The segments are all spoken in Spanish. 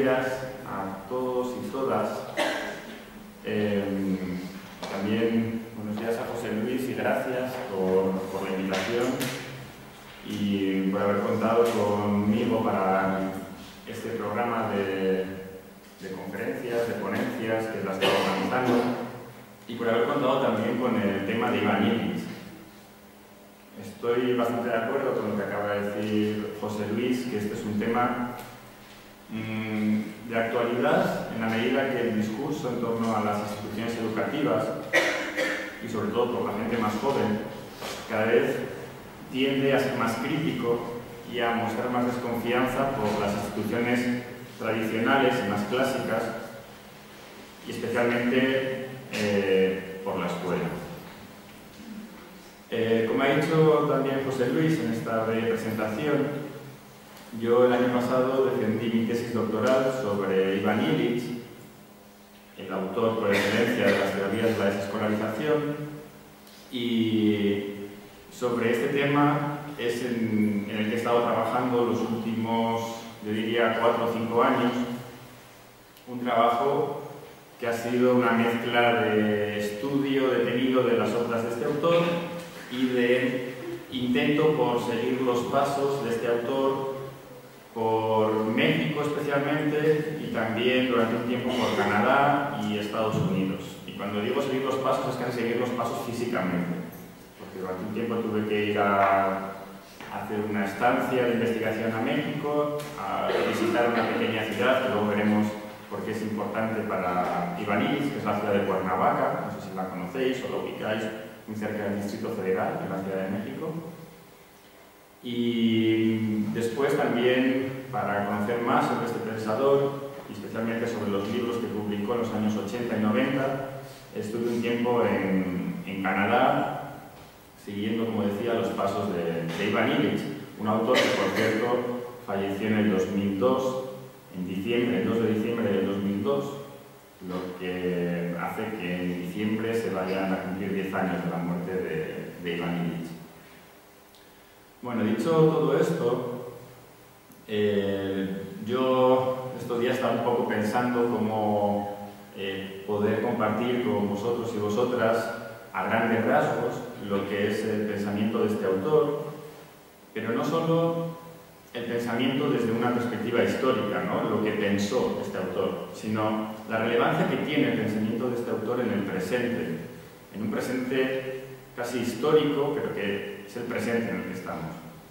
días a todos y todas. También buenos días a José Luis y gracias por la invitación y por haber contado conmigo para este programa de conferencias, de ponencias que las estoy organizando y por haber contado también con el tema de Ivan Illich. Estoy bastante de acuerdo con lo que acaba de decir José Luis, que este es un tema de actualidad en la medida que el discurso en torno a las instituciones educativas y sobre todo por la gente más joven cada vez tiende a ser más crítico y a mostrar más desconfianza por las instituciones tradicionales y más clásicas y especialmente por la escuela. Como ha dicho también José Luis en esta breve presentación, yo el año pasado defendí mi tesis doctoral sobre Ivan Illich, el autor por excelencia de las teorías de la desescolarización, y sobre este tema es en el que he estado trabajando los últimos, yo diría, 4 o 5 años, un trabajo que ha sido una mezcla de estudio detenido de las obras de este autor y de intento por seguir los pasos de este autor por México especialmente y también durante un tiempo por Canadá y Estados Unidos. Y cuando digo seguir los pasos es casi seguir los pasos físicamente, porque durante un tiempo tuve que ir a hacer una estancia de investigación a México, a visitar una pequeña ciudad que luego veremos por qué es importante para Ivan Illich, que es la ciudad de Cuernavaca, no sé si la conocéis o la ubicáis, muy cerca del Distrito Federal, en la Ciudad de México. Y después también, para conocer más sobre este pensador, y especialmente sobre los libros que publicó en los años 80 y 90, estuve un tiempo en Canadá, siguiendo, como decía, los pasos de Ivan Illich, un autor que, por cierto, falleció en el 2002, en diciembre, el 2 de diciembre del 2002, lo que hace que en diciembre se vayan a cumplir 10 años de la muerte de Ivan Illich. Bueno, dicho todo esto, yo estos días estaba un poco pensando cómo poder compartir con vosotros y vosotras a grandes rasgos lo que es el pensamiento de este autor, pero no solo el pensamiento desde una perspectiva histórica, ¿no? Lo que pensó este autor, sino la relevancia que tiene el pensamiento de este autor en el presente, en un presente casi histórico, pero que es el presente en el que estamos.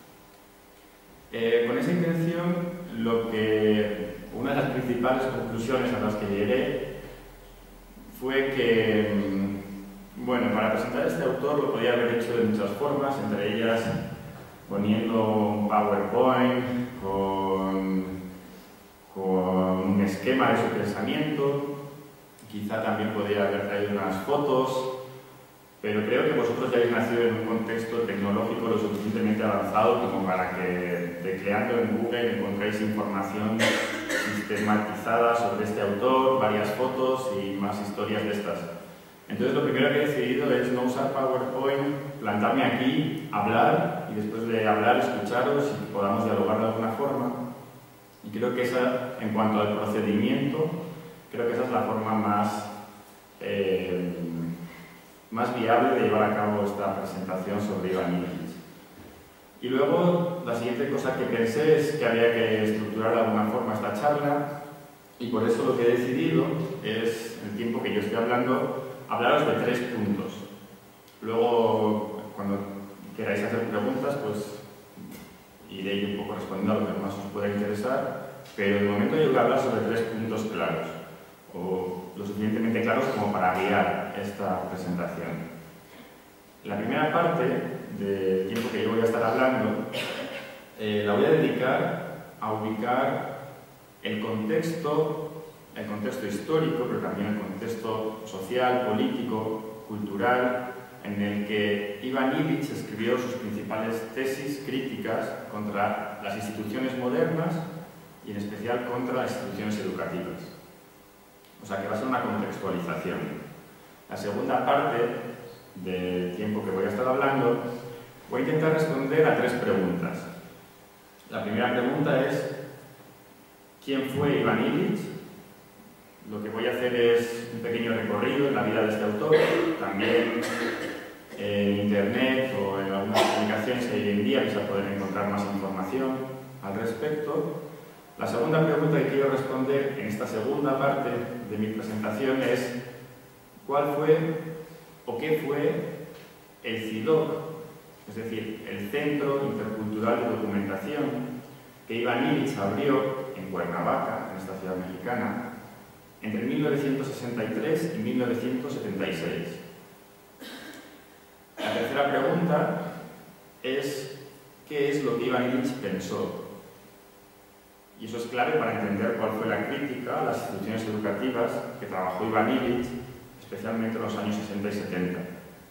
Con esa intención, una de las principales conclusiones a las que llegué fue que, bueno, para presentar a este autor lo podía haber hecho de muchas formas, entre ellas poniendo un PowerPoint con un esquema de su pensamiento, quizá también podría haber traído unas fotos, pero creo que vosotros ya habéis nacido en un contexto tecnológico lo suficientemente avanzado como para que tecleando en Google encontréis información sistematizada sobre este autor, varias fotos y más historias de estas. Entonces lo primero que he decidido es no usar PowerPoint, plantarme aquí, hablar y después de hablar escucharos y que podamos dialogar de alguna forma. Y creo que esa, en cuanto al procedimiento, creo que esa es la forma más viable de llevar a cabo esta presentación sobre Ivan Illich. Y luego, la siguiente cosa que pensé es que había que estructurar de alguna forma esta charla y por eso lo que he decidido es, el tiempo que yo estoy hablando, hablaros de 3 puntos. Luego, cuando queráis hacer preguntas, pues iré un poco respondiendo a lo que más os pueda interesar, pero de momento yo voy a hablar sobre 3 puntos claros, o lo suficientemente claros como para guiar esta presentación. La primera parte del tiempo que yo voy a estar hablando la voy a dedicar a ubicar el contexto histórico, pero también el contexto social, político, cultural, en el que Ivan Illich escribió sus principales tesis críticas contra las instituciones modernas y en especial contra las instituciones educativas. O sea que va a ser una contextualización. La segunda parte del tiempo que voy a estar hablando, voy a intentar responder a 3 preguntas. La primera pregunta es quién fue Ivan Illich. Lo que voy a hacer es un pequeño recorrido en la vida de este autor, también en internet o en algunas publicaciones que hay hoy en día vais a poder encontrar más información al respecto. La segunda pregunta que quiero responder en esta segunda parte de mi presentación es ¿cuál fue o qué fue el CIDOC? Es decir, el Centro Intercultural de Documentación que Ivan Illich abrió en Cuernavaca, en esta ciudad mexicana, entre 1963 y 1976. La tercera pregunta es ¿qué es lo que Ivan Illich pensó? Y eso es clave para entender cuál fue la crítica a las instituciones educativas que trabajó Ivan Illich, especialmente en los años 60 y 70.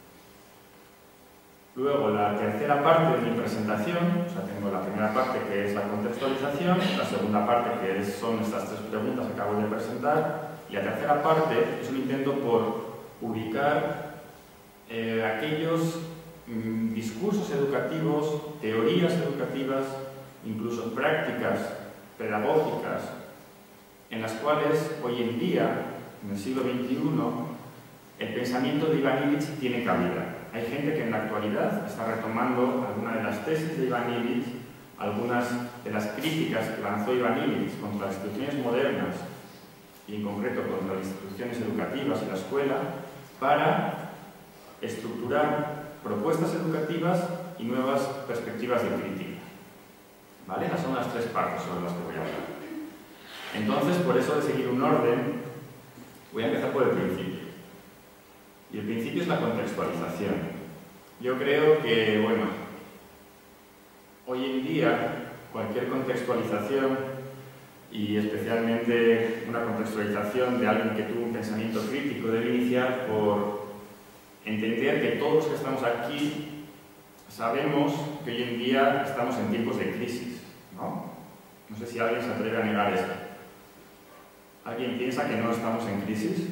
Luego, la tercera parte de mi presentación, o sea, tengo la primera parte que es la contextualización, la segunda parte que son estas tres preguntas que acabo de presentar, y la tercera parte es un intento por ubicar aquellos discursos educativos, teorías educativas, incluso prácticas pedagógicas, en las cuales hoy en día, en el siglo XXI, el pensamiento de Ivan Illich tiene cabida. Hay gente que en la actualidad está retomando algunas de las tesis de Ivan Illich, algunas de las críticas que lanzó Ivan Illich contra las instituciones modernas y en concreto contra las instituciones educativas y la escuela, para estructurar propuestas educativas y nuevas perspectivas de crítica. ¿Vale? Esas son las tres partes sobre las que voy a hablar. Entonces, por eso de seguir un orden, voy a empezar por el principio. Y el principio es la contextualización. Yo creo que, bueno, hoy en día cualquier contextualización, y especialmente una contextualización de alguien que tuvo un pensamiento crítico, debe iniciar por entender que todos los que estamos aquí sabemos que hoy en día estamos en tiempos de crisis, ¿no? No sé si alguien se atreve a negar esto. ¿Alguien piensa que no estamos en crisis?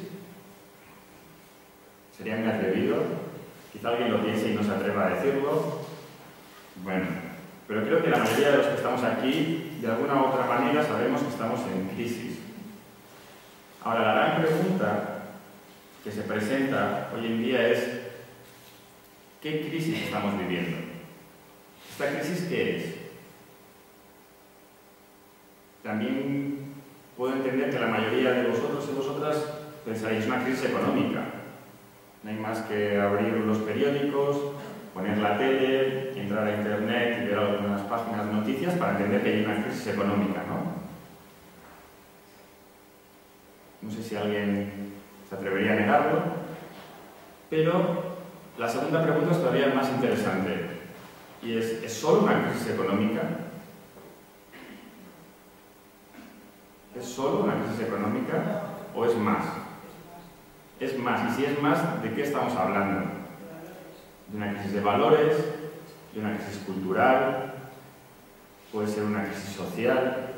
¿Sería muy atrevido? Quizá alguien lo piense y no se atreva a decirlo. Bueno, pero creo que la mayoría de los que estamos aquí, de alguna u otra manera, sabemos que estamos en crisis. Ahora, la gran pregunta que se presenta hoy en día es ¿qué crisis estamos viviendo? ¿Esta crisis qué es? También puedo entender que la mayoría de vosotros y vosotras pensaréis una crisis económica. No hay más que abrir los periódicos, poner la tele, entrar a internet y ver algunas páginas de noticias para entender que hay una crisis económica, ¿no? No sé si alguien se atrevería a negarlo, pero la segunda pregunta es todavía más interesante y ¿es solo una crisis económica? ¿Es solo una crisis económica o es más? Es más, y si es más, ¿de qué estamos hablando? ¿De una crisis de valores? ¿De una crisis cultural? ¿Puede ser una crisis social?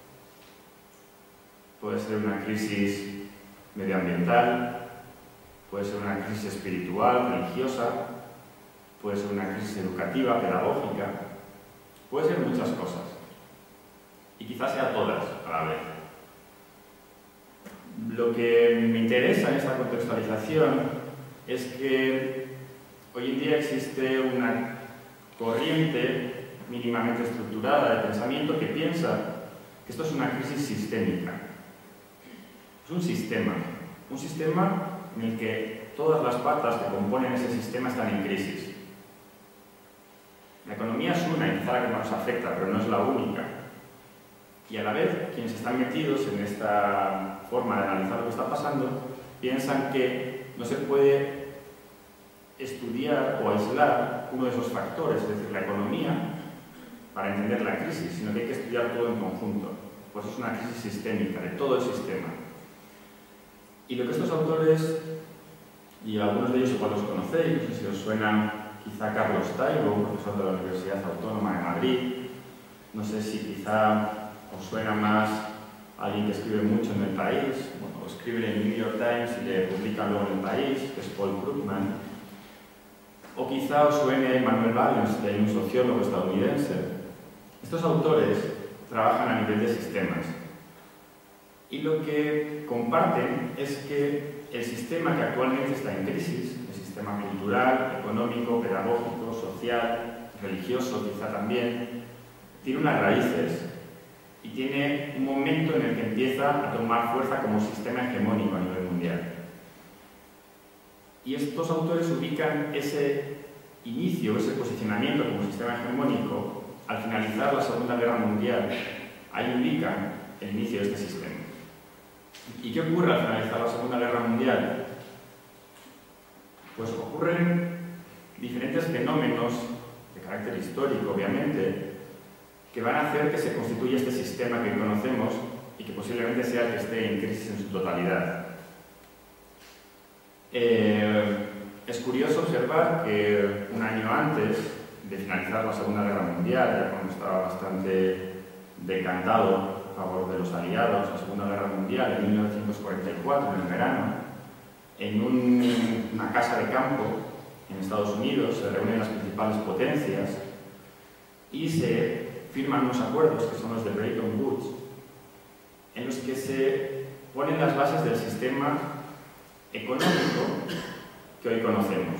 ¿Puede ser una crisis medioambiental? ¿Puede ser una crisis espiritual, religiosa? ¿Puede ser una crisis educativa, pedagógica? Puede ser muchas cosas. Y quizás sea todas a la vez. Lo que me interesa en esta contextualización es que hoy en día existe una corriente mínimamente estructurada de pensamiento que piensa que esto es una crisis sistémica. Es un sistema en el que todas las patas que componen ese sistema están en crisis. La economía es una y quizá la que más nos afecta, pero no es la única. Y a la vez, quienes están metidos en esta forma de analizar lo que está pasando, piensan que no se puede estudiar o aislar uno de esos factores, es decir, la economía, para entender la crisis, sino que hay que estudiar todo en conjunto. Pues es una crisis sistémica, de todo el sistema. Y lo que estos autores, y algunos de ellos igual los conocéis, no sé si os suena quizá Carlos Taibo, un profesor de la Universidad Autónoma de Madrid, no sé si quizá os suena más a alguien que escribe mucho en El País, bueno, o escribe en el New York Times y le publica luego en El País, que es Paul Krugman, o quizá os suene Manuel Wallenstein, un sociólogo estadounidense. Estos autores trabajan a nivel de sistemas. Y lo que comparten es que el sistema que actualmente está en crisis, el sistema cultural, económico, pedagógico, social, religioso quizá también, tiene unas raíces y tiene un momento en el que empieza a tomar fuerza como sistema hegemónico a nivel mundial. Y estos autores ubican ese inicio, ese posicionamiento como sistema hegemónico al finalizar la Segunda Guerra Mundial. Ahí ubican el inicio de este sistema. ¿Y qué ocurre al finalizar la Segunda Guerra Mundial? Pues ocurren diferentes fenómenos de carácter histórico, obviamente, que van a hacer que se constituya este sistema que conocemos y que posiblemente sea el que esté en crisis en su totalidad. Es curioso observar que un año antes de finalizar la Segunda Guerra Mundial, ya cuando estaba bastante decantado a favor de los aliados, la Segunda Guerra Mundial, en 1944, en el verano, en una casa de campo en Estados Unidos se reúnen las principales potencias y se firman unos acuerdos, que son los de Bretton Woods, en los que se ponen las bases del sistema económico que hoy conocemos.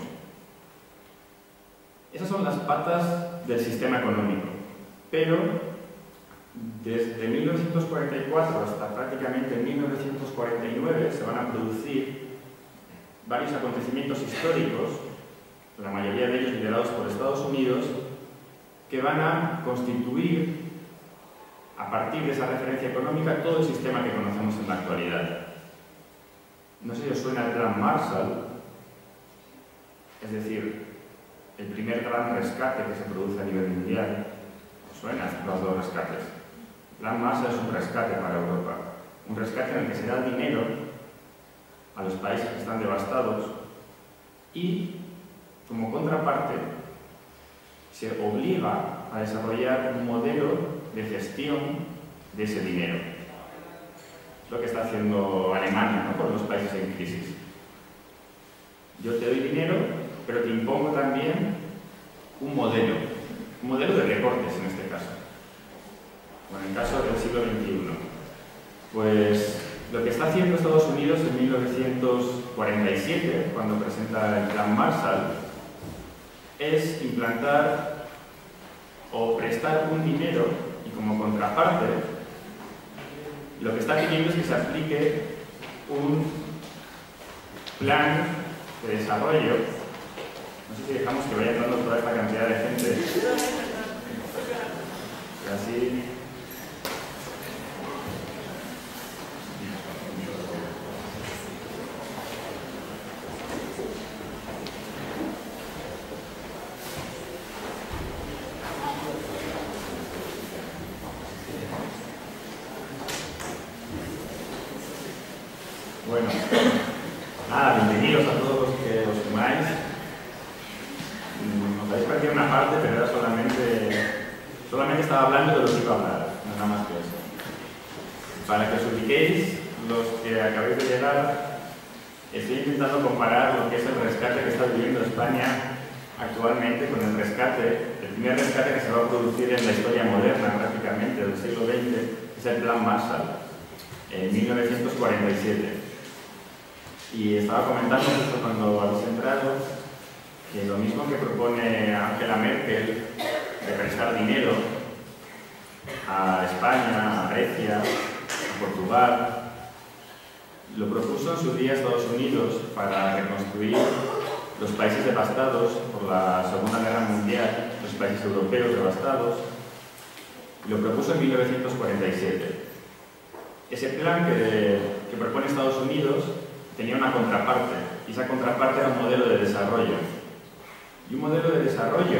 Esas son las patas del sistema económico, pero desde 1944 hasta prácticamente 1949 se van a producir varios acontecimientos históricos, la mayoría de ellos liderados por Estados Unidos, que van a constituir, a partir de esa referencia económica, todo el sistema que conocemos en la actualidad. No sé si os suena el Plan Marshall, es decir, el primer gran rescate que se produce a nivel mundial. ¿Os suena los dos rescates? El Plan Marshall es un rescate para Europa, un rescate en el que se da dinero a los países que están devastados y, como contraparte, se obliga a desarrollar un modelo de gestión de ese dinero. Es lo que está haciendo Alemania, ¿no?, con los países en crisis. Yo te doy dinero, pero te impongo también un modelo de recortes en este caso, o en el caso del siglo XXI. Pues lo que está haciendo Estados Unidos en 1947, cuando presenta el Plan Marshall, es implantar o prestar un dinero y, como contraparte, lo que está pidiendo es que se aplique un plan de desarrollo. No sé si dejamos que vaya entrando toda esta cantidad de gente. Y así. Bueno, nada, bienvenidos a todos los que os sumáis. Os habéis perdido una parte, pero era solamente estaba hablando de lo que iba a hablar, nada más que eso. Para que os ubiquéis, los que acabéis de llegar, estoy intentando comparar lo que es el rescate que está viviendo España actualmente con el primer rescate que se va a producir en la historia moderna prácticamente del siglo XX, que es el Plan Marshall, en 1947. Y estaba comentando esto cuando habéis entrado, que lo mismo que propone Angela Merkel de prestar dinero a España, a Grecia, a Portugal, lo propuso en su día Estados Unidos para reconstruir los países devastados por la Segunda Guerra Mundial, los países europeos devastados, y lo propuso en 1947. Ese plan que propone Estados Unidos tenía una contraparte, y esa contraparte era un modelo de desarrollo. Y un modelo de desarrollo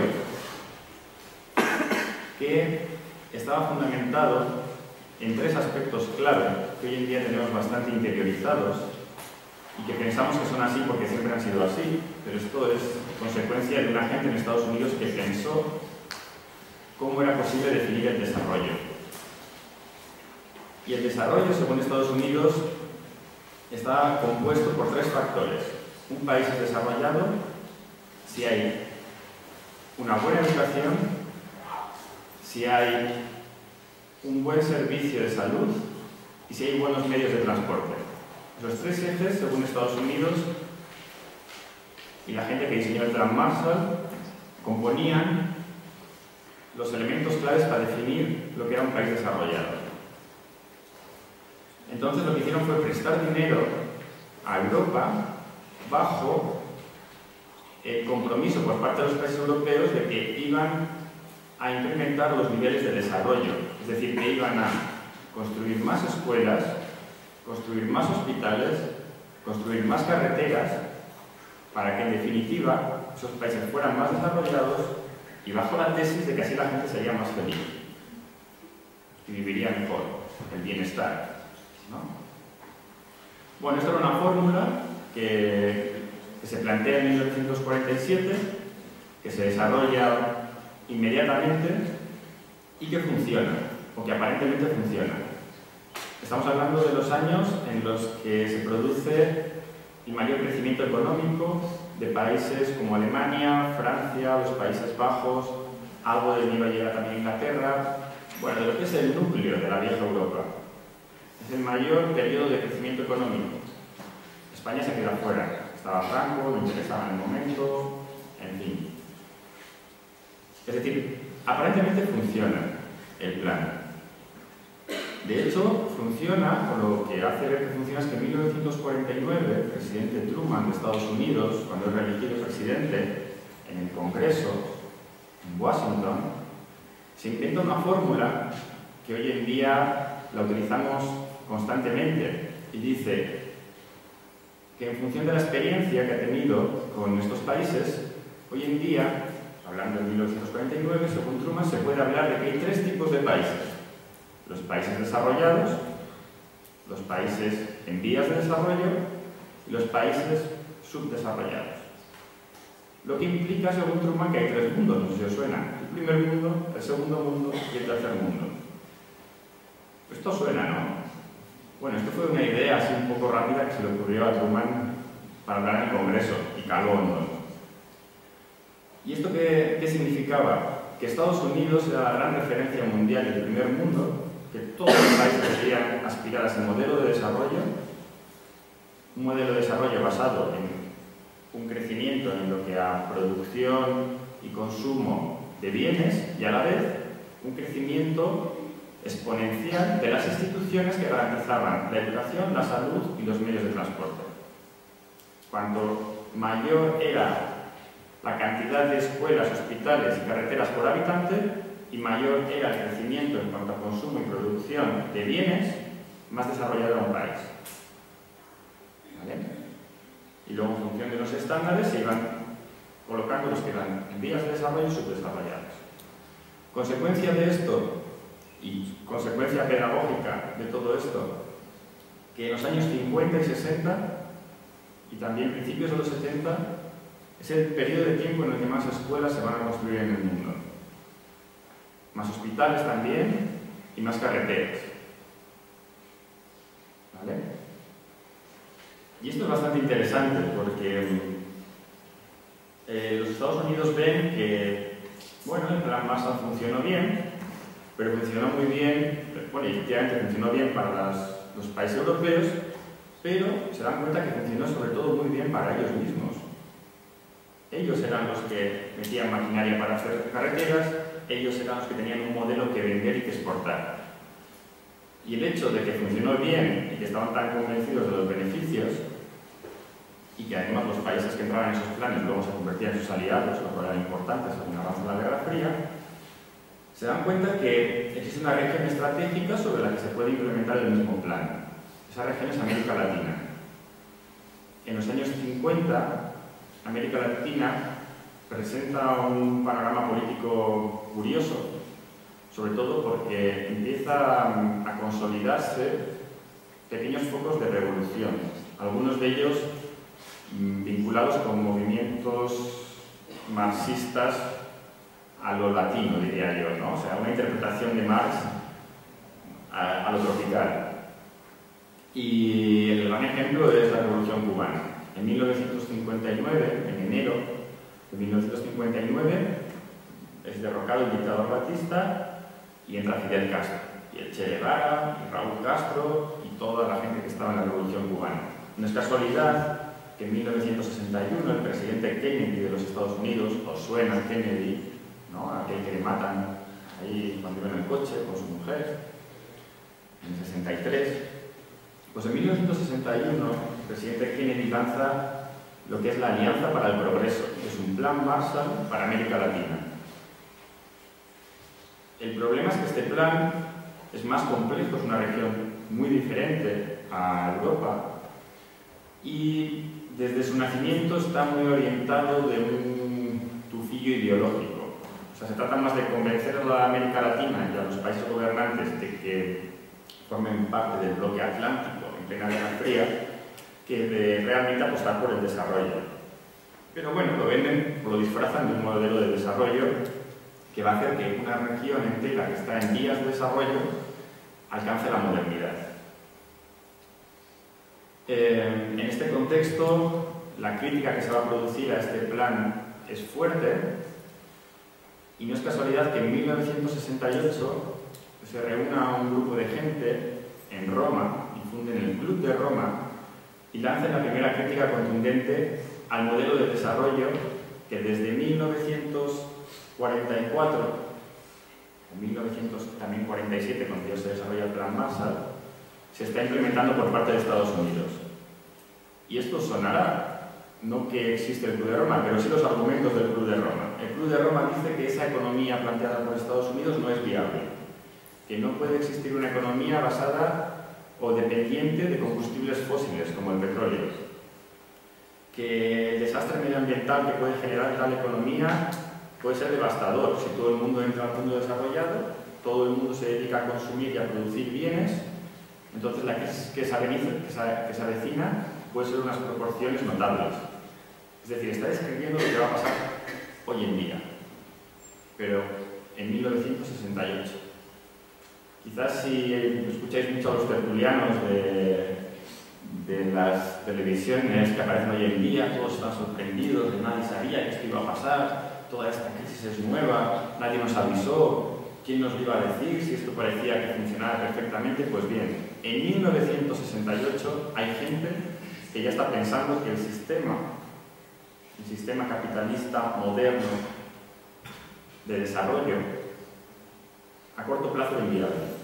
que estaba fundamentado en tres aspectos clave que hoy en día tenemos bastante interiorizados y que pensamos que son así porque siempre han sido así, pero esto es consecuencia de una gente en Estados Unidos que pensó cómo era posible definir el desarrollo. Y el desarrollo, según Estados Unidos, está compuesto por tres factores. Un país es desarrollado si hay una buena educación, si hay un buen servicio de salud y si hay buenos medios de transporte. Los tres ejes, según Estados Unidos y la gente que diseñó el Plan Marshall, componían los elementos claves para definir lo que era un país desarrollado. Entonces lo que hicieron fue prestar dinero a Europa bajo el compromiso por parte de los países europeos de que iban a incrementar los niveles de desarrollo, es decir, que iban a construir más escuelas, construir más hospitales, construir más carreteras, para que en definitiva esos países fueran más desarrollados y bajo la tesis de que así la gente sería más feliz y viviría mejor, el bienestar, ¿no? Bueno, esto era una fórmula que se plantea en 1947, que se desarrolla inmediatamente y que funciona, o que aparentemente funciona. Estamos hablando de los años en los que se produce el mayor crecimiento económico de países como Alemania, Francia, los Países Bajos, algo del nivel llega también Inglaterra, bueno, de lo que es el núcleo de la vieja Europa. Es el mayor periodo de crecimiento económico. España se queda fuera. Estaba Franco, no interesaba en el momento, en fin. Es decir, aparentemente funciona el plan. De hecho, funciona, o lo que hace ver que funciona es que en 1949 el presidente Truman de Estados Unidos, cuando es reelegido presidente en el Congreso, en Washington, se inventa una fórmula que hoy en día la utilizamos constantemente y dice que en función de la experiencia que ha tenido con estos países, hoy en día, hablando de 1949, según Truman, se puede hablar de que hay tres tipos de países. Los países desarrollados, los países en vías de desarrollo y los países subdesarrollados. Lo que implica, según Truman, que hay tres mundos, no sé si os suena. El primer mundo, el segundo mundo y el tercer mundo. Esto suena, ¿no? Bueno, esto fue una idea así un poco rápida que se le ocurrió a Truman para hablar en el Congreso y caló hondo. ¿Y esto qué significaba? Que Estados Unidos era la gran referencia mundial del primer mundo, que todos los países deberían aspirar a ese modelo de desarrollo, un modelo de desarrollo basado en un crecimiento en lo que a producción y consumo de bienes y a la vez un crecimiento exponencial de las instituciones que garantizaban la educación, la salud y los medios de transporte. Cuanto mayor era la cantidad de escuelas, hospitales y carreteras por habitante, y mayor era el crecimiento en cuanto a consumo y producción de bienes, más desarrollado era un país. ¿Vale? Y luego, en función de los estándares, se iban colocando los que eran en vías de desarrollo y subdesarrollados. Consecuencia de esto, y consecuencia pedagógica de todo esto, que en los años 50 y 60, y también principios de los 70, es el periodo de tiempo en el que más escuelas se van a construir en el mundo. Más hospitales también y más carreteras. ¿Vale? Y esto es bastante interesante porque los Estados Unidos ven que, bueno, el plan Marshall funcionó bien, pero funcionó muy bien, bueno, efectivamente funcionó bien para los países europeos, pero se dan cuenta que funcionó sobre todo muy bien para ellos mismos. Ellos eran los que metían maquinaria para hacer carreteras, ellos eran los que tenían un modelo que vender y que exportar. Y el hecho de que funcionó bien y que estaban tan convencidos de los beneficios, y que además los países que entraban en esos planes luego se convertían en sus aliados, lo cual era importante según avanza la Guerra Fría, se dan cuenta que existe una región estratégica sobre la que se puede implementar el mismo plan. Esa región es América Latina. En los años 50, América Latina presenta un panorama político curioso, sobre todo porque empieza a consolidarse pequeños focos de revolución, algunos de ellos vinculados con movimientos marxistas a lo latino, diría yo, ¿no? O sea, una interpretación de Marx a lo tropical. Y el gran ejemplo es la Revolución Cubana. En 1959, en enero de 1959, es derrocado el dictador Batista y entra Fidel Castro. y el Che Guevara, y Raúl Castro, y toda la gente que estaba en la Revolución Cubana. No es casualidad que en 1961 el presidente Kennedy de los Estados Unidos, os suena Kennedy, ¿no? Aquel que le matan ahí cuando iba en el coche con su mujer, en el 63. Pues en 1961 el presidente Kennedy lanza lo que es la Alianza para el Progreso, que es un plan Marshall para América Latina. El problema es que este plan es más complejo, es una región muy diferente a Europa y desde su nacimiento está muy orientado de un tufillo ideológico. O sea, se trata más de convencer a la América Latina y a los países gobernantes de que formen parte del bloque atlántico en plena Guerra Fría que de realmente apostar por el desarrollo. Pero bueno, lo venden o lo disfrazan de un modelo de desarrollo que va a hacer que una región entera que está en vías de desarrollo alcance la modernidad. En este contexto, la crítica que se va a producir a este plan es fuerte y no es casualidad que en 1968 se reúna un grupo de gente en Roma y funden el Club de Roma y lancen la primera crítica contundente al modelo de desarrollo que desde 1944 o 1947, cuando ya se desarrolla el Plan Marshall, se está implementando por parte de Estados Unidos. Y esto sonará, no que existe el Club de Roma, pero sí los argumentos del Club de Roma. El Club de Roma dice que esa economía planteada por Estados Unidos no es viable, que no puede existir una economía basada o dependiente de combustibles fósiles como el petróleo, que el desastre medioambiental que puede generar tal economía puede ser devastador. Si todo el mundo entra al mundo desarrollado, todo el mundo se dedica a consumir y a producir bienes, entonces la crisis que se avecina puede ser unas proporciones notables. Es decir, está describiendo lo que va a pasar hoy en día, pero en 1968. Quizás si escucháis mucho a los tertulianos de las televisiones que aparecen hoy en día, todos están sorprendidos, de nadie sabía que esto iba a pasar, toda esta crisis es nueva, nadie nos avisó, ¿quién nos lo iba a decir si esto parecía que funcionaba perfectamente? Pues bien, en 1968 hay gente que ya está pensando que el sistema capitalista moderno de desarrollo a corto plazo es inviable.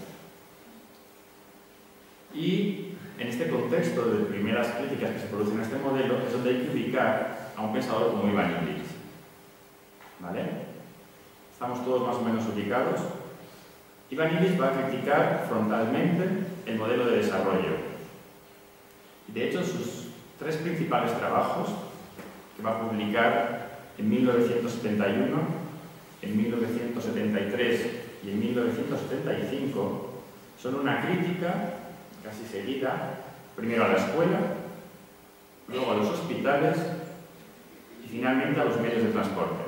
Y en este contexto de primeras críticas que se producen a este modelo es donde hay que ubicar a un pensador como Ivan Illich. ¿Vale? Estamos todos más o menos ubicados. Ivan Illich va a criticar frontalmente el modelo de desarrollo. De hecho, sus tres principales trabajos, que va a publicar en 1971, en 1973 y en 1975, son una crítica casi seguida, primero a la escuela, luego a los hospitales y finalmente a los medios de transporte.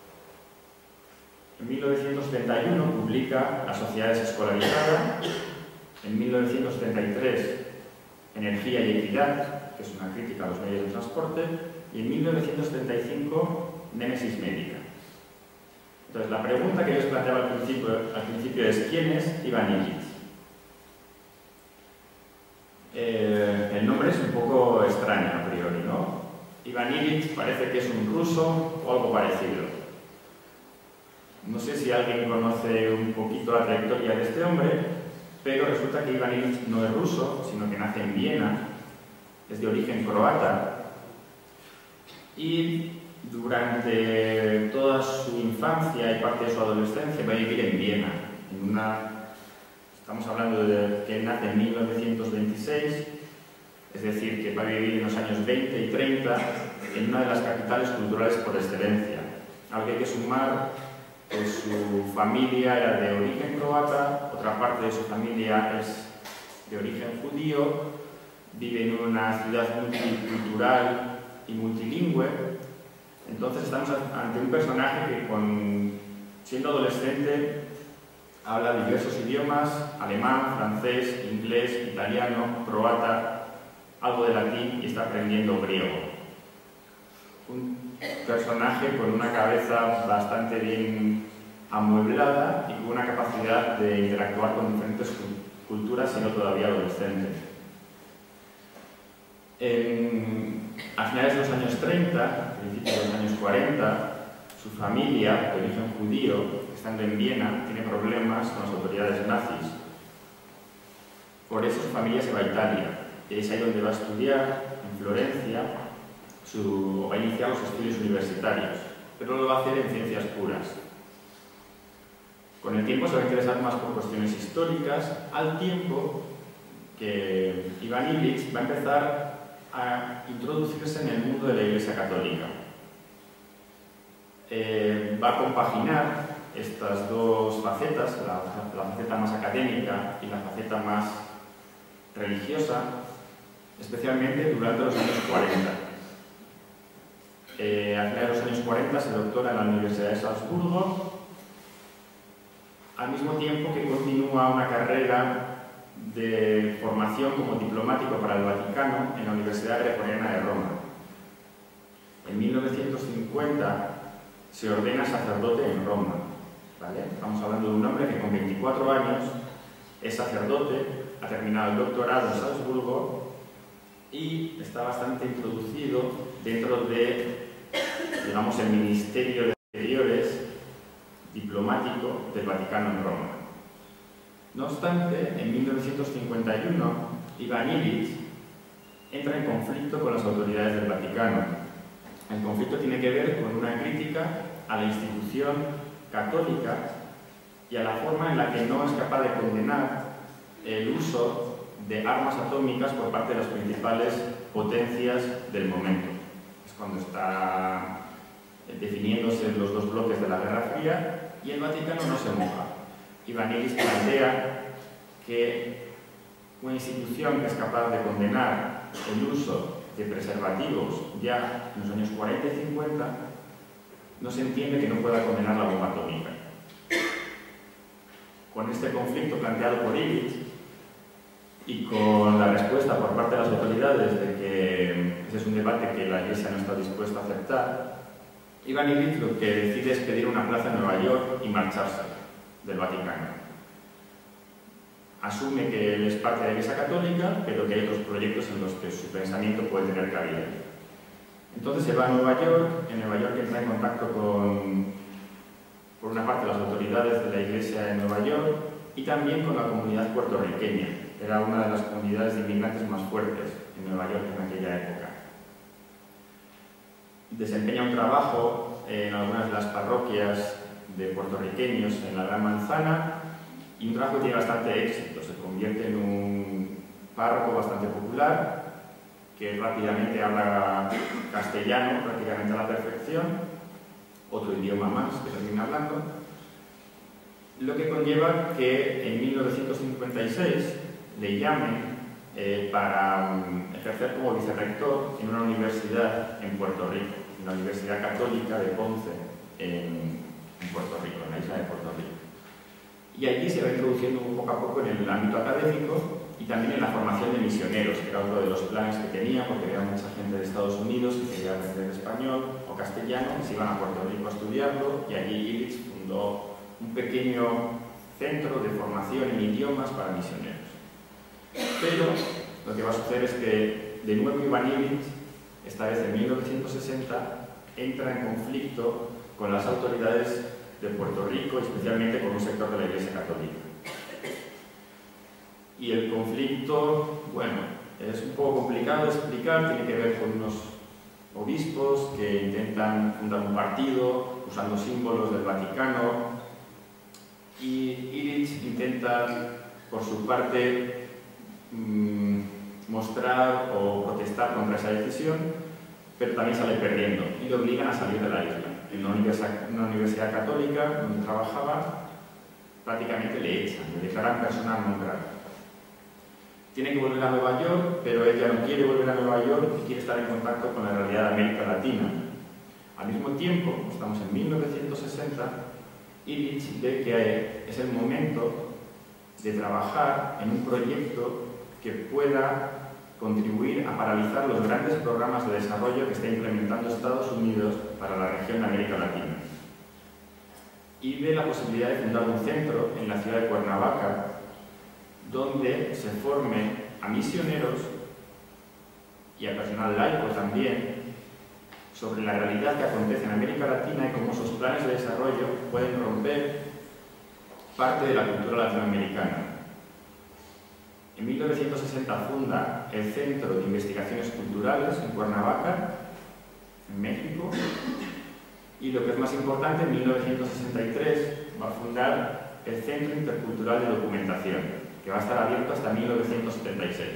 En 1971 publica Las sociedades escolarizadas, en 1973 Energía y equidad, que es una crítica a los medios de transporte, y en 1975 Némesis médica. Entonces, la pregunta que yo os planteaba al principio es ¿quién es Ivan Illich? El nombre es un poco extraño a priori, ¿no? Ivan Illich parece que es un ruso o algo parecido. No sé si alguien conoce un poquito la trayectoria de este hombre, pero resulta que Ivan Illich no es ruso, sino que nace en Viena, es de origen croata, y durante toda su infancia y parte de su adolescencia va a vivir en Viena, estamos hablando de que él nace en 1926, es decir, que va a vivir en los años 20 y 30 en una de las capitales culturales por excelencia. Algo que hay que sumar, que su familia era de origen croata, otra parte de su familia es de origen judío, vive en una ciudad multicultural y multilingüe. Entonces estamos ante un personaje que siendo adolescente habla diversos idiomas: alemán, francés, inglés, italiano, croata, algo de latín y está aprendiendo griego. Un personaje con una cabeza bastante bien amueblada y con una capacidad de interactuar con diferentes culturas, siendo todavía adolescente. A finales de los años 30, principios de los años 40, su familia, de origen judío, estando en Viena, tiene problemas con las autoridades nazis. Por eso su familia se va a Italia. Y es ahí donde va a estudiar, en Florencia, va a iniciar los estudios universitarios, pero lo va a hacer en ciencias puras. Con el tiempo se va a interesar más por cuestiones históricas, al tiempo que Ivan Illich va a empezar a introducirse en el mundo de la Iglesia Católica. Va a compaginar estas dos facetas, la faceta más académica y la faceta más religiosa, especialmente durante los años 40. A finales de los años 40 se doctora en la Universidad de Salzburgo, al mismo tiempo que continúa una carrera de formación como diplomático para el Vaticano en la Universidad Gregoriana de Roma. En 1950 se ordena sacerdote en Roma. ¿Vale? Estamos hablando de un hombre que con 24 años es sacerdote, ha terminado el doctorado en Salzburgo y está bastante introducido dentro de, digamos, el Ministerio de Exteriores diplomático del Vaticano en Roma. No obstante, en 1951, Ivan Illich entra en conflicto con las autoridades del Vaticano. El conflicto tiene que ver con una crítica a la institución católica y a la forma en la que no es capaz de condenar el uso de armas atómicas por parte de las principales potencias del momento. Es cuando está definiéndose los dos bloques de la Guerra Fría y el Vaticano no se moja. Ivan Illich plantea que una institución que es capaz de condenar el uso de preservativos ya en los años 40 y 50, no se entiende que no pueda condenar la bomba atómica. Con este conflicto planteado por Illich y con la respuesta por parte de las autoridades de que ese es un debate que la Iglesia no está dispuesta a aceptar, Ivan Illich lo que decide es pedir una plaza en Nueva York y marcharse del Vaticano. Asume que él es parte de la Iglesia Católica, pero que hay otros proyectos en los que su pensamiento puede tener cabida. Entonces se va a Nueva York. En Nueva York entra en contacto con, por una parte, las autoridades de la Iglesia de Nueva York y también con la comunidad puertorriqueña. Era una de las comunidades de inmigrantes más fuertes en Nueva York en aquella época. Desempeña un trabajo en algunas de las parroquias de puertorriqueños en la Gran Manzana y un trabajo que tiene bastante éxito. Se convierte en un párroco bastante popular que rápidamente habla castellano prácticamente a la perfección, otro idioma más que termina hablando, lo que conlleva que en 1956 le llamen para ejercer como vicerrector en una universidad en Puerto Rico, en la Universidad Católica de Ponce en Puerto Rico, en la isla de Puerto Rico. Y allí se va introduciendo poco a poco en el ámbito académico y también en la formación de misioneros, que era otro de los planes que tenía, porque había mucha gente de Estados Unidos que quería aprender español o castellano, que se iban a Puerto Rico a estudiarlo, y allí Illich fundó un pequeño centro de formación en idiomas para misioneros. Pero lo que va a suceder es que, de nuevo, Ivan Illich, esta vez en 1960, entra en conflicto con las autoridades de Puerto Rico, especialmente con un sector de la Iglesia Católica. Y el conflicto, bueno, es un poco complicado de explicar, tiene que ver con unos obispos que intentan fundar un partido usando símbolos del Vaticano, y Illich intenta, por su parte, mostrar o protestar contra esa decisión, pero también sale perdiendo y le obligan a salir de la isla. En una universidad católica donde trabajaba, prácticamente le echan, le declaran persona non grata. Tiene que volver a Nueva York, pero ella no quiere volver a Nueva York y quiere estar en contacto con la realidad de América Latina. Al mismo tiempo, estamos en 1960, Illich ve que es el momento de trabajar en un proyecto que pueda contribuir a paralizar los grandes programas de desarrollo que está implementando Estados Unidos para la región de América Latina. y ve la posibilidad de fundar un centro en la ciudad de Cuernavaca donde se forme a misioneros y a personal laico también sobre la realidad que acontece en América Latina y cómo esos planes de desarrollo pueden romper parte de la cultura latinoamericana. En 1960 funda el Centro de Investigaciones Culturales en Cuernavaca, en México, y lo que es más importante, en 1963 va a fundar el Centro Intercultural de Documentación, que va a estar abierto hasta 1976.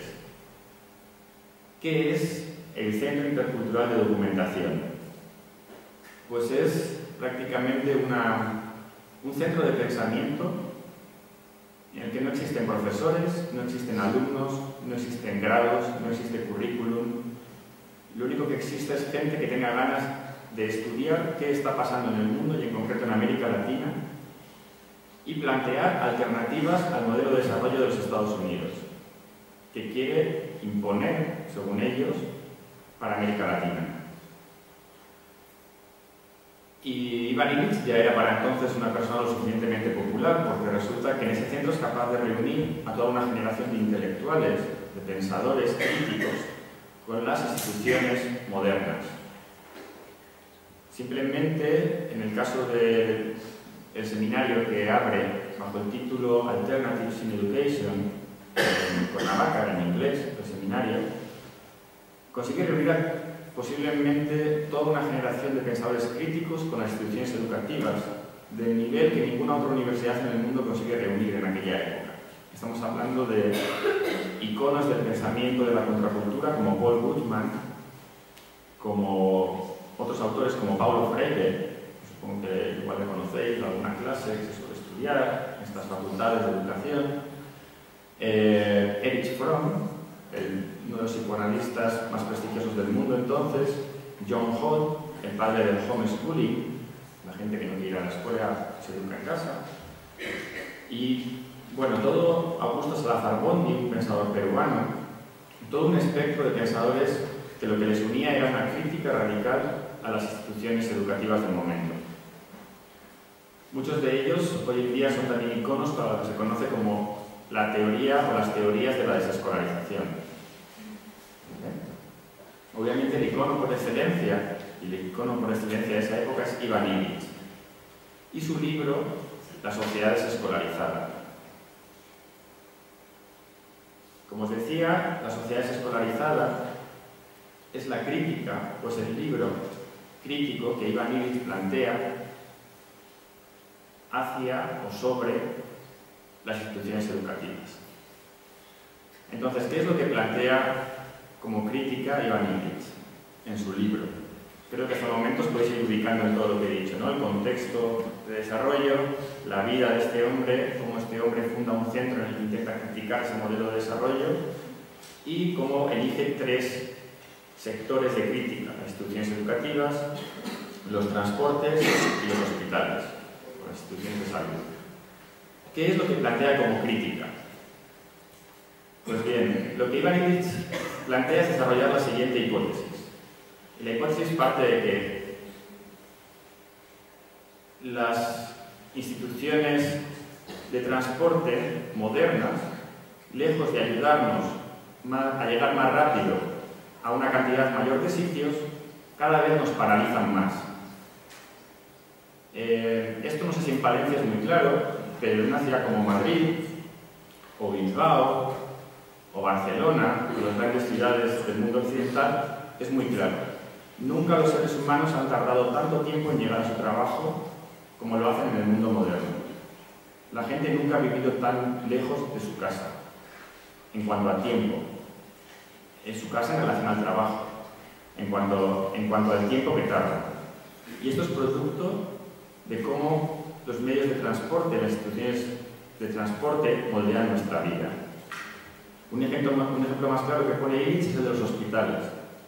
¿Qué es el Centro Intercultural de Documentación? Pues es prácticamente un centro de pensamiento en el que no existen profesores, no existen alumnos, no existen grados, no existe currículum. Lo único que existe es gente que tenga ganas de estudiar qué está pasando en el mundo y en concreto en América Latina y plantear alternativas al modelo de desarrollo de los Estados Unidos, que quiere imponer, según ellos, para América Latina. Y Ivan Illich ya era para entonces una persona lo suficientemente popular, porque resulta que en ese centro es capaz de reunir a toda una generación de intelectuales, de pensadores críticos, con las instituciones modernas. Simplemente, en el caso del seminario que abre bajo el título Alternatives in Education, en Cuernavaca, en inglés, el seminario, consigue reunir posiblemente toda una generación de pensadores críticos con las instituciones educativas, del nivel que ninguna otra universidad en el mundo consigue reunir en aquella época. Estamos hablando de iconos del pensamiento de la contracultura como Paul Gutmann, como otros autores como Paulo Freire, supongo que igual le conocéis, alguna clase que se suele estudiar en estas facultades de educación, Erich Fromm, uno de los psicoanalistas más prestigiosos del mundo entonces, John Holt, el padre del homeschooling, la gente que no quiere ir a la escuela se educa en casa, y bueno, todo Augusto Salazar Bondy, un pensador peruano, todo un espectro de pensadores que lo que les unía era una crítica radical a las instituciones educativas del momento. Muchos de ellos hoy en día son también iconos para lo que se conoce como la teoría o las teorías de la desescolarización. Obviamente el icono por excelencia, y el icono por excelencia de esa época es Ivan Illich, y su libro La sociedad desescolarizada. Como os decía, la sociedad desescolarizada es la crítica, pues el libro crítico que Ivan Illich plantea hacia o sobre las instituciones educativas. Entonces, ¿qué es lo que plantea como crítica Ivan Illich en su libro? Creo que hasta el momento os podéis ir ubicando en todo lo que he dicho, ¿no? El contexto de desarrollo, la vida de este hombre, cómo este hombre funda un centro en el que intenta criticar ese modelo de desarrollo y cómo elige tres sectores de crítica: las instituciones educativas, los transportes y los hospitales, o las instituciones de salud. ¿Qué es lo que plantea como crítica? Pues bien, lo que Ivan Illich plantea es desarrollar la siguiente hipótesis. Y la hipótesis parte de que las instituciones de transporte modernas, lejos de ayudarnos a llegar más rápido a una cantidad mayor de sitios, cada vez nos paralizan más. Esto no sé si en Palencia es muy claro, pero en una ciudad como Madrid, o Bilbao, o Barcelona, las grandes ciudades del mundo occidental, es muy claro. Nunca los seres humanos han tardado tanto tiempo en llegar a su trabajo como lo hacen en el mundo moderno. La gente nunca ha vivido tan lejos de su casa, en cuanto a tiempo. En su casa en relación al trabajo, en cuanto al tiempo que tarda. Y esto es producto de cómo los medios de transporte, las instituciones de transporte moldean nuestra vida. Un ejemplo más claro que pone Illich es el de los hospitales.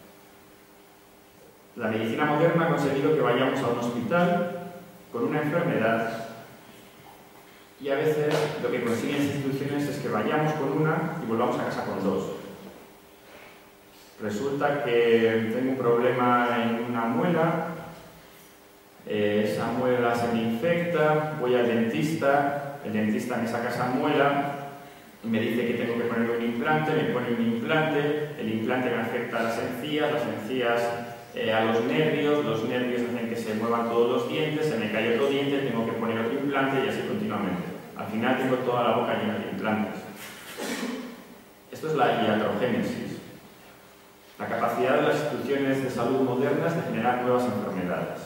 La medicina moderna ha conseguido que vayamos a un hospital con una enfermedad y a veces lo que consiguen las instituciones es que vayamos con una y volvamos a casa con dos. Resulta que tengo un problema en una muela, esa muela se me infecta, voy al dentista, el dentista me saca esa muela, me dice que tengo que poner un implante, me pone un implante, el implante me afecta a las encías a los nervios hacen que se muevan todos los dientes, se me cae otro diente, tengo que poner otro implante y así continuamente. Al final tengo toda la boca llena de implantes. Esto es la iatrogénesis, la capacidad de las instituciones de salud modernas de generar nuevas enfermedades.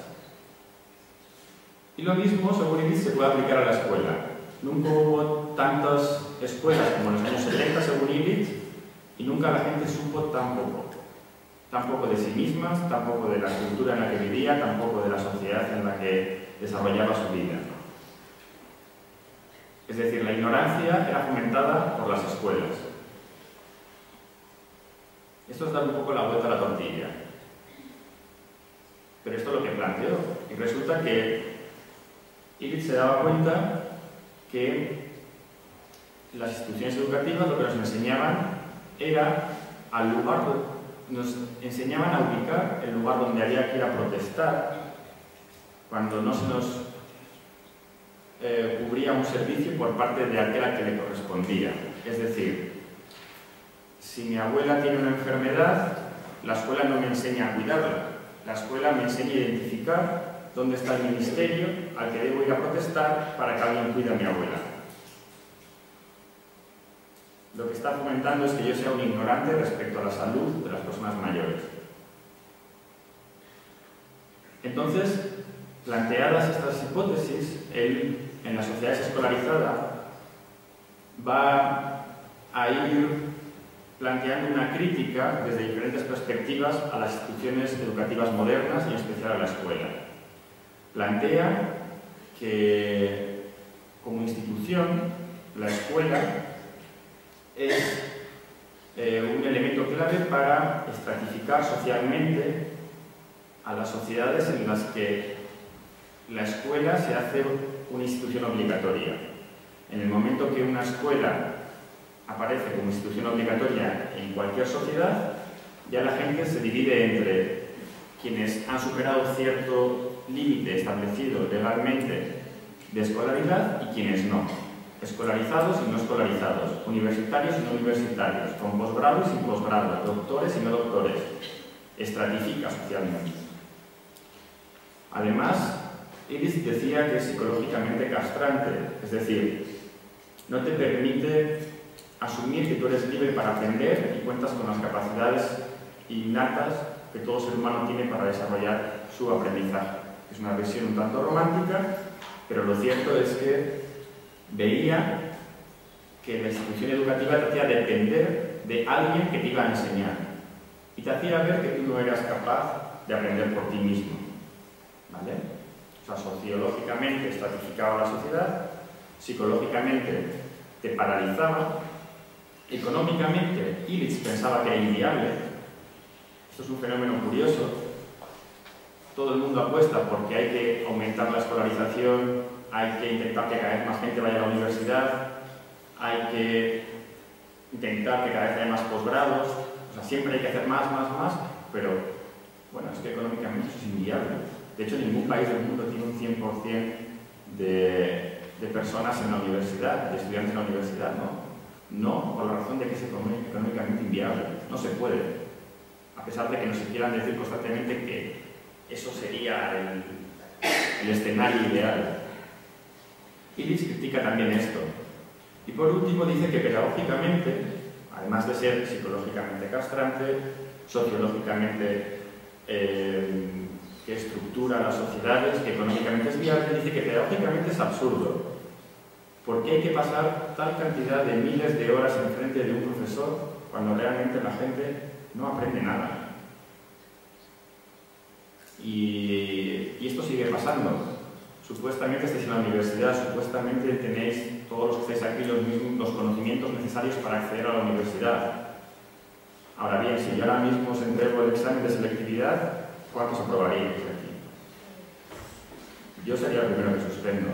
Y lo mismo, según Illich, se puede aplicar a la escuela. Nunca hubo tantas escuelas como en los años 70, según Illich, y nunca la gente supo tan poco de sí mismas, tampoco de la cultura en la que vivía, tampoco de la sociedad en la que desarrollaba su vida. Es decir, la ignorancia era fomentada por las escuelas. Esto es dar un poco la vuelta a la tortilla. Pero esto es lo que planteó. Y resulta que Illich se daba cuenta que las instituciones educativas lo que nos enseñaban era nos enseñaban a ubicar el lugar donde había que ir a protestar cuando no se nos cubría un servicio por parte de aquel a que le correspondía. Es decir, si mi abuela tiene una enfermedad, la escuela no me enseña a cuidarla, la escuela me enseña a identificar dónde está el ministerio al que debo ir a protestar para que alguien cuide a mi abuela. Lo que está fomentando es que yo sea un ignorante respecto a la salud de las personas mayores. Entonces, planteadas estas hipótesis, él, en las sociedades escolarizadas, va a ir planteando una crítica desde diferentes perspectivas a las instituciones educativas modernas y en especial a la escuela. Plantea que, como institución, la escuela es un elemento clave para estratificar socialmente a las sociedades en las que la escuela se hace una institución obligatoria. En el momento que una escuela aparece como institución obligatoria en cualquier sociedad, ya la gente se divide entre quienes han superado cierto límite establecido legalmente de escolaridad y quienes no. Escolarizados y no escolarizados, universitarios y no universitarios, con posgrado y sin posgrado, doctores y no doctores. Estratifica socialmente. Además, Illich decía que es psicológicamente castrante, es decir, no te permite asumir que tú eres libre para aprender y cuentas con las capacidades innatas que todo ser humano tiene para desarrollar su aprendizaje. Es una visión un tanto romántica, pero lo cierto es que veía que la institución educativa te hacía depender de alguien que te iba a enseñar y te hacía ver que tú no eras capaz de aprender por ti mismo. ¿Vale? O sea, sociológicamente estratificaba la sociedad, psicológicamente te paralizaba, económicamente Illich pensaba que era inviable. Esto es un fenómeno curioso. Todo el mundo apuesta porque hay que aumentar la escolarización, hay que intentar que cada vez más gente vaya a la universidad, hay que intentar que cada vez haya más posgrados, o sea, siempre hay que hacer más, pero bueno, es que económicamente eso es inviable. De hecho, ningún país del mundo tiene un 100% de personas en la universidad, de estudiantes en la universidad, ¿no? No, por la razón de que es económicamente inviable, no se puede. A pesar de que nos quieran decir constantemente que eso sería el escenario ideal. Illich critica también esto. Y por último dice que pedagógicamente, además de ser psicológicamente castrante, sociológicamente que estructura las sociedades, que económicamente es viable, dice que pedagógicamente es absurdo. ¿Por qué hay que pasar tal cantidad de miles de horas enfrente de un profesor cuando realmente la gente no aprende nada? Y esto sigue pasando. Supuestamente estáis en la universidad, supuestamente tenéis, todos los que estáis aquí, los conocimientos necesarios para acceder a la universidad. Ahora bien, si yo ahora mismo os entrego el examen de selectividad, ¿cuántos aprobaríais aquí? Yo sería el primero que suspendo.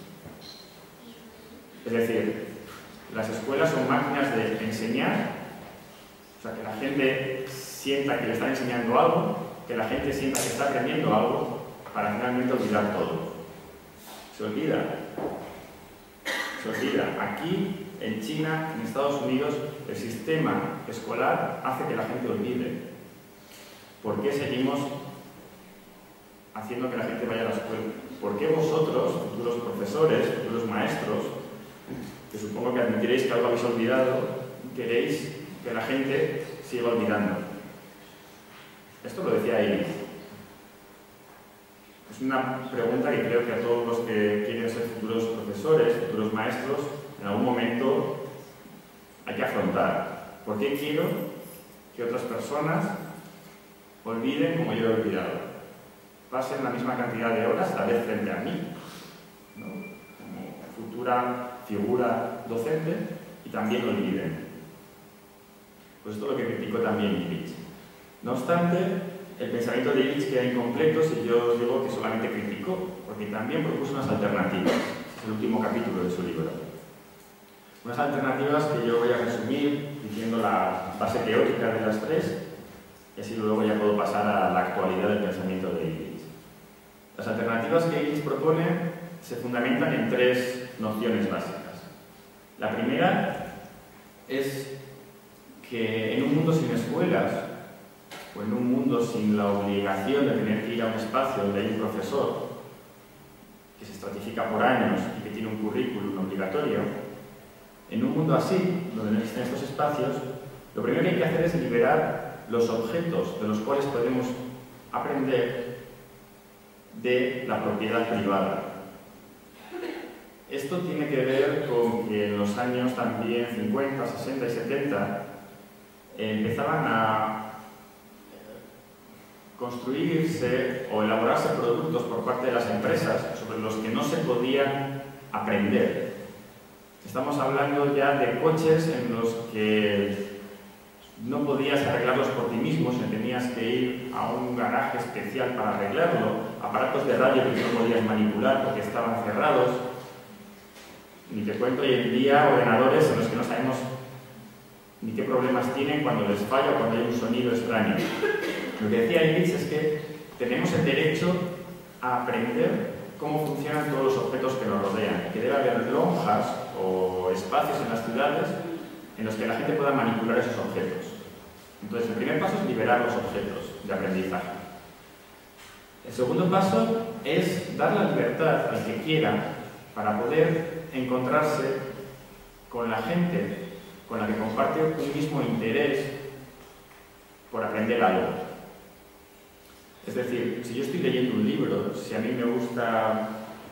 Es decir, las escuelas son máquinas de enseñar, o sea, que la gente sienta que le están enseñando algo, que la gente sienta que está aprendiendo algo, para finalmente olvidar todo. Se olvida. Se olvida. Aquí, en China, en Estados Unidos, el sistema escolar hace que la gente olvide. ¿Por qué seguimos haciendo que la gente vaya a la escuela? ¿Por qué vosotros, futuros profesores, futuros maestros, que supongo que admitiréis que algo habéis olvidado, queréis que la gente siga olvidando? Esto lo decía Iris. Es una pregunta que creo que a todos los que quieren ser futuros profesores, futuros maestros, en algún momento hay que afrontar. ¿Por qué quiero que otras personas olviden como yo he olvidado? Pasen la misma cantidad de horas, tal vez frente a mí, ¿no?, como futura figura docente, y también olviden. Pues esto es lo que criticó también Illich. No obstante, el pensamiento de Illich queda incompleto si yo os digo que solamente criticó, porque también propuso unas alternativas. Es el último capítulo de su libro. Unas alternativas que yo voy a resumir diciendo la base teórica de las tres, y así luego ya puedo pasar a la actualidad del pensamiento de Illich. Las alternativas que Illich propone se fundamentan en tres nociones básicas. La primera es que en un mundo sin escuelas, o en un mundo sin la obligación de tener que ir a un espacio donde hay un profesor que se estratifica por años y que tiene un currículum obligatorio, en un mundo así, donde no existen estos espacios, lo primero que hay que hacer es liberar los objetos de los cuales podemos aprender de la propiedad privada. Esto tiene que ver con que en los años también 50, 60 y 70 empezaban a construirse o elaborarse productos por parte de las empresas sobre los que no se podían aprender. Estamos hablando ya de coches en los que no podías arreglarlos por ti mismo, sino tenías que ir a un garaje especial para arreglarlo, aparatos de radio que no podías manipular porque estaban cerrados. Ni te cuento hoy en día ordenadores en los que no sabemos ni qué problemas tienen cuando les falla o cuando hay un sonido extraño. Lo que decía Illich es que tenemos el derecho a aprender cómo funcionan todos los objetos que nos rodean, que debe haber lonjas o espacios en las ciudades en los que la gente pueda manipular esos objetos. Entonces, el primer paso es liberar los objetos de aprendizaje. El segundo paso es dar la libertad al que quiera para poder encontrarse con la gente con la que comparte un mismo interés por aprender algo. Es decir, si yo estoy leyendo un libro, si a mí me gusta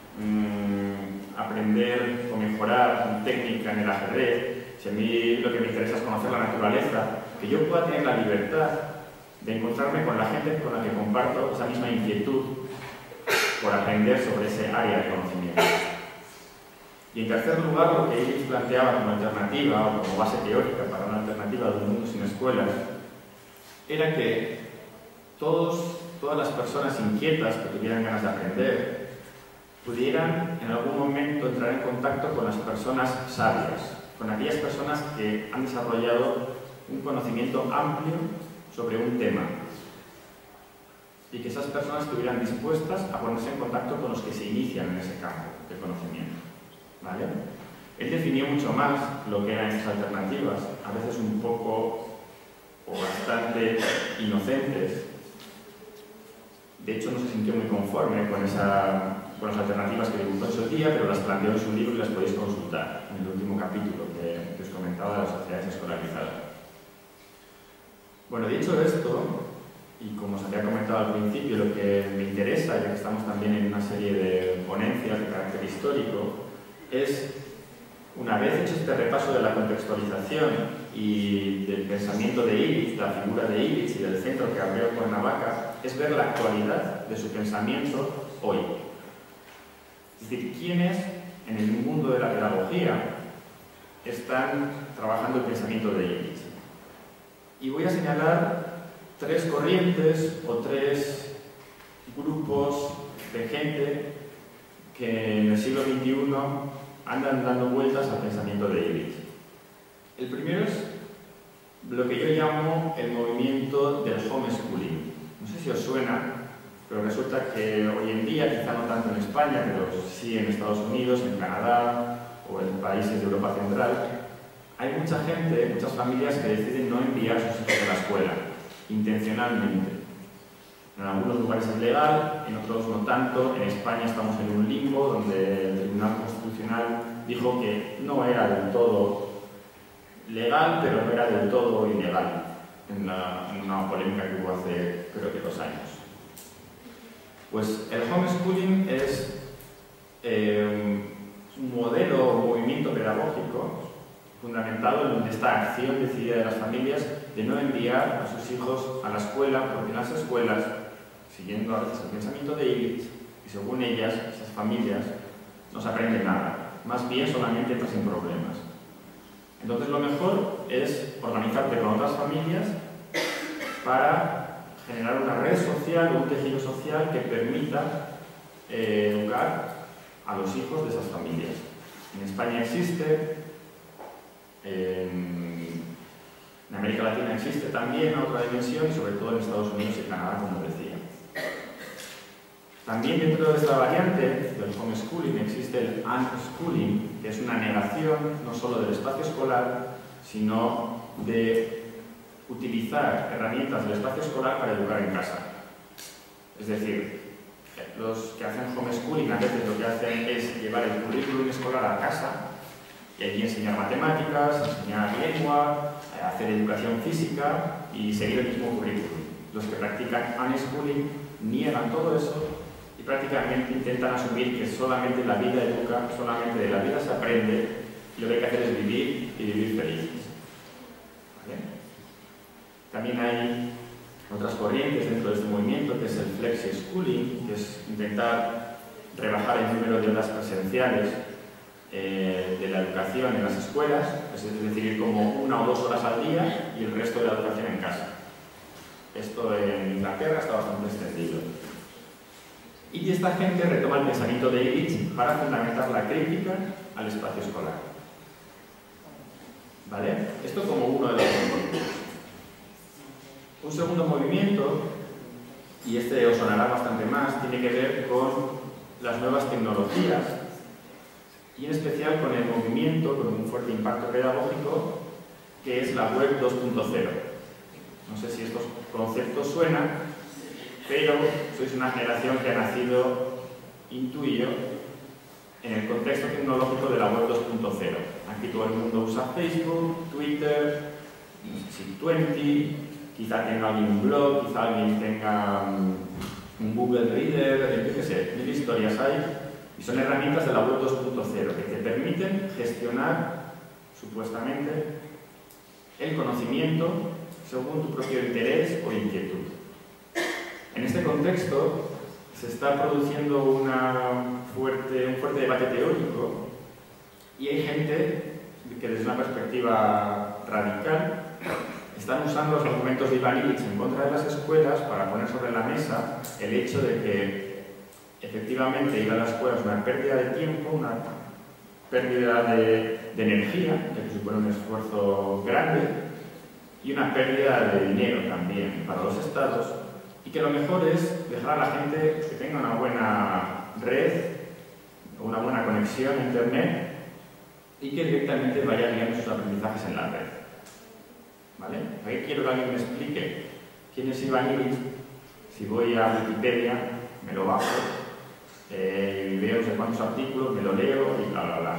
aprender o mejorar una técnica en el ajedrez, si a mí lo que me interesa es conocer la naturaleza, que yo pueda tener la libertad de encontrarme con la gente con la que comparto esa misma inquietud por aprender sobre ese área de conocimiento. Y en tercer lugar, lo que Illich planteaba como alternativa o como base teórica para una alternativa de un mundo sin escuelas era que todas las personas inquietas que tuvieran ganas de aprender pudieran en algún momento entrar en contacto con las personas sabias, con aquellas personas que han desarrollado un conocimiento amplio sobre un tema y que esas personas estuvieran dispuestas a ponerse en contacto con los que se inician en ese campo de conocimiento. ¿Vale? Él definió mucho más lo que eran esas alternativas, a veces un poco o bastante inocentes. De hecho, no se sintió muy conforme con las alternativas que dibujó en su día, pero las planteó en su libro y las podéis consultar en el último capítulo que os comentaba de las sociedades escolarizadas. Bueno, dicho esto, y como os había comentado al principio, lo que me interesa, ya que estamos también en una serie de ponencias de carácter histórico, es, una vez hecho este repaso de la contextualización y del pensamiento de Illich, la figura de Illich y del centro que abrió Cuernavaca, es ver la actualidad de su pensamiento hoy. Es decir, quiénes en el mundo de la pedagogía están trabajando el pensamiento de Illich. Y voy a señalar tres corrientes o tres grupos de gente que en el siglo XXI andan dando vueltas al pensamiento de Illich. El primero es lo que yo llamo el movimiento del homeschooling. No sé si os suena, pero resulta que hoy en día, quizá no tanto en España, pero sí en Estados Unidos, en Canadá o en países de Europa Central, hay mucha gente, muchas familias que deciden no enviar a sus hijos a la escuela, intencionalmente. En algunos lugares es legal, en otros no tanto. En España estamos en un limbo donde el Tribunal Constitucional dijo que no era del todo legal, pero no era del todo ilegal, en una polémica que hubo hace, creo que 2 años. Pues el homeschooling es un modelo o movimiento pedagógico fundamentado en esta acción decidida de las familias de no enviar a sus hijos a la escuela, porque en las escuelas, siguiendo a veces el pensamiento de Illich, y según ellas, esas familias, no se aprende nada, más bien solamente entras en problemas. Entonces lo mejor es organizarte con otras familias para generar una red social o un tejido social que permita educar a los hijos de esas familias. En España existe, en América Latina existe también a otra dimensión y sobre todo en Estados Unidos y Canadá, como decía. También dentro de esta variante del homeschooling existe el unschooling, que es una negación no solo del espacio escolar, sino de utilizar herramientas del espacio escolar para educar en casa. Es decir, los que hacen homeschooling a veces lo que hacen es llevar el currículum escolar a casa y allí enseñar matemáticas, enseñar lengua, hacer educación física y seguir el mismo currículum. Los que practican unschooling niegan todo eso y prácticamente intentan asumir que solamente la vida educa, solamente de la vida se aprende y lo que hay que hacer es vivir y vivir felices. ¿Vale? También hay otras corrientes dentro de este movimiento, que es el flexi-schooling, que es intentar rebajar el número de horas presenciales de la educación en las escuelas, es decir, ir como 1 o 2 horas al día y el resto de la educación en casa. Esto en Inglaterra está bastante extendido. Y esta gente retoma el pensamiento de Illich para fundamentar la crítica al espacio escolar. ¿Vale? Esto como uno de los movimientos. Un segundo movimiento, y este os sonará bastante más, tiene que ver con las nuevas tecnologías y en especial con el movimiento con un fuerte impacto pedagógico que es la web 2.0. No sé si estos conceptos suenan, pero sois una generación que ha nacido, intuyo, en el contexto tecnológico de la web 2.0. Aquí todo el mundo usa Facebook, Twitter, G20, quizá tenga alguien un blog, quizá alguien tenga un Google Reader, yo qué sé, 1000 historias hay, y son herramientas de la web 2.0 que te permiten gestionar, supuestamente, el conocimiento según tu propio interés o inquietud. En este contexto se está produciendo un fuerte debate teórico y hay gente que desde una perspectiva radical están usando los argumentos de Ivan Illich en contra de las escuelas para poner sobre la mesa el hecho de que efectivamente ir a la escuela es una pérdida de tiempo, una pérdida de energía, ya que supone un esfuerzo grande, y una pérdida de dinero también para los estados, y que lo mejor es dejar a la gente que tenga una buena red, una buena conexión a internet, y que directamente vaya guiando sus aprendizajes en la red. ¿Vale? Aquí quiero que alguien me explique quién es Ivan Illich. Si voy a Wikipedia, me lo bajo, veo no sé cuántos artículos, me lo leo y bla, bla, bla.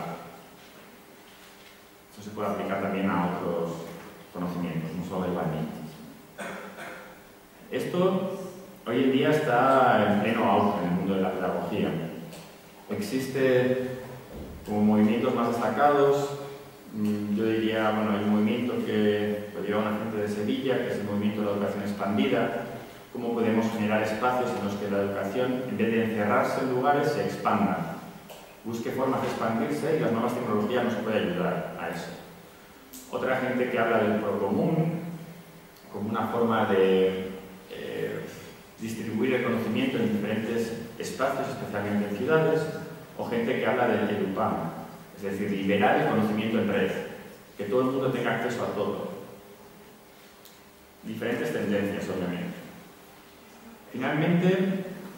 Eso se puede aplicar también a otros conocimientos, no solo a Ivan Illich. Esto hoy en día está en pleno auge en el mundo de la pedagogía. Existe como movimientos más destacados, yo diría, bueno, hay un movimiento que lo lleva una gente de Sevilla, que es el movimiento de la educación expandida. Cómo podemos generar espacios en los que la educación, en vez de encerrarse en lugares, se expanda. Busque formas de expandirse y las nuevas tecnologías nos pueden ayudar a eso. Otra gente que habla del procomún como una forma de distribuir el conocimiento en diferentes espacios, especialmente en ciudades, o gente que habla del edupam, es decir, liberar el conocimiento en red, que todo el mundo tenga acceso a todo. Diferentes tendencias, obviamente. Finalmente,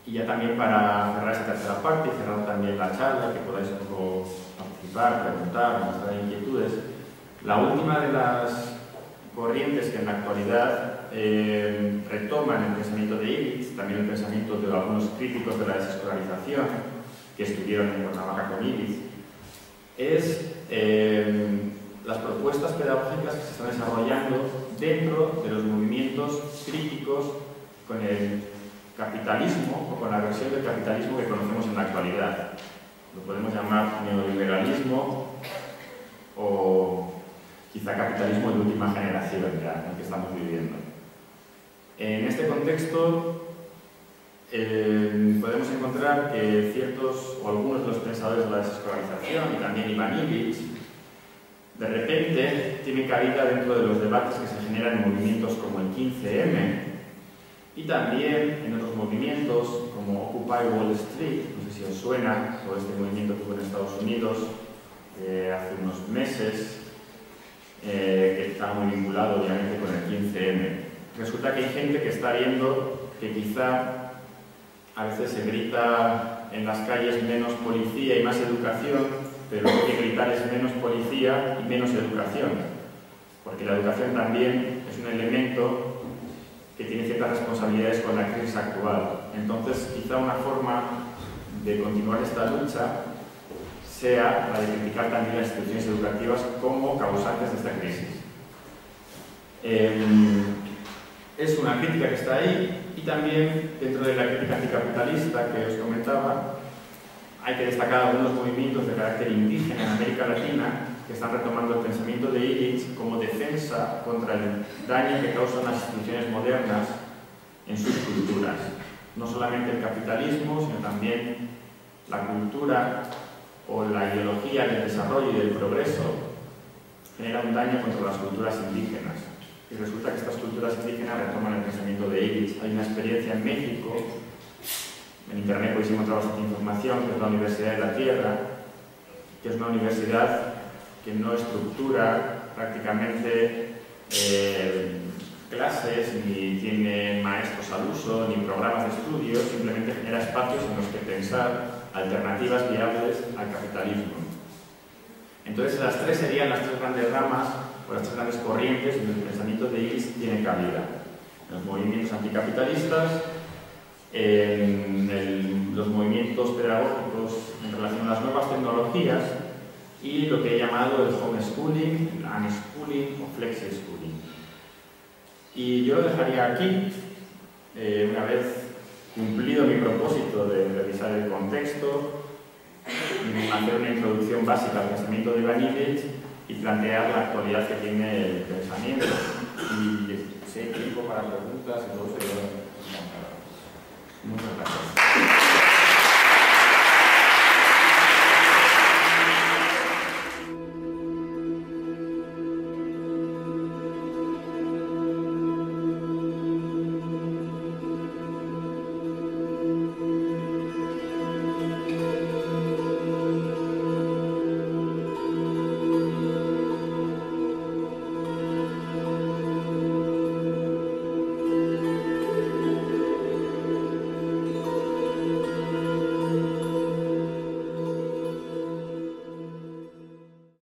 Y ya también para cerrar esta tercera parte y cerrar también la charla, que podáis un poco participar, preguntar, mostrar inquietudes, la última de las corrientes que en la actualidad retoman el pensamiento de Illich, también el pensamiento de algunos críticos de la desescolarización que estuvieron en Cuernavaca con Illich, es las propuestas pedagógicas que se están desarrollando dentro de los movimientos críticos con el capitalismo o con la versión del capitalismo que conocemos en la actualidad. Lo podemos llamar neoliberalismo o quizá capitalismo de última generación ya en el que estamos viviendo. En este contexto podemos encontrar que ciertos o algunos de los pensadores de la desescolarización y también Ivan Illich de repente tienen cabida dentro de los debates que se generan en movimientos como el 15M y también en otros movimientos como Occupy Wall Street, no sé si os suena, o este movimiento que hubo en Estados Unidos hace unos meses, que está muy vinculado obviamente con el 15M. Resulta que hay gente que está viendo que quizá a veces se grita en las calles menos policía y más educación, pero lo que gritar es menos policía y menos educación, porque la educación también es un elemento que tiene ciertas responsabilidades con la crisis actual. Entonces, quizá una forma de continuar esta lucha sea la de criticar también las instituciones educativas como causantes de esta crisis. Es una crítica que está ahí y también dentro de la crítica anticapitalista que os comentaba hay que destacar algunos movimientos de carácter indígena en América Latina que están retomando el pensamiento de Illich como defensa contra el daño que causan las instituciones modernas en sus culturas. No solamente el capitalismo, sino también la cultura o la ideología del desarrollo y del progreso genera un daño contra las culturas indígenas. Y resulta que estas culturas indígenas retoman el pensamiento de Illich. Hay una experiencia en México, en internet podéis encontrar bastante información, que es la Universidad de la Tierra, que es una universidad que no estructura prácticamente clases, ni tiene maestros al uso, ni programas de estudio, simplemente genera espacios en los que pensar alternativas viables al capitalismo. Entonces, las tres serían las tres grandes ramas o las tres grandes corrientes donde el pensamiento de Illich tiene cabida. En los movimientos anticapitalistas, en los movimientos pedagógicos en relación a las nuevas tecnologías y lo que he llamado el homeschooling, el unschooling o flexi-schooling. Y yo dejaría aquí, una vez cumplido mi propósito de revisar el contexto, hacer una introducción básica al pensamiento de Ivan Illich y plantear la actualidad que tiene el pensamiento. Y si hay tiempo para preguntas, entonces muchas gracias.